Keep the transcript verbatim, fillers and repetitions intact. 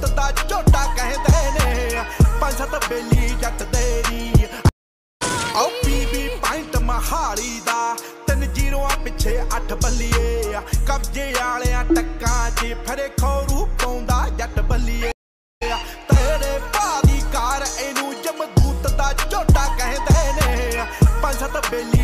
दा झोटा कहते ने पंज सत बेली जट तेरी ओ पीवी पाइंट महाली दा तीन जीरोआं पिछे अठ बल्लीए कब्जे आलियां टक्कां च फिरे खोरू पाउंदा जट बल्लीए तेरे भादी कार इनू जमदूत दा झोटा कहते ने पंज सत बेली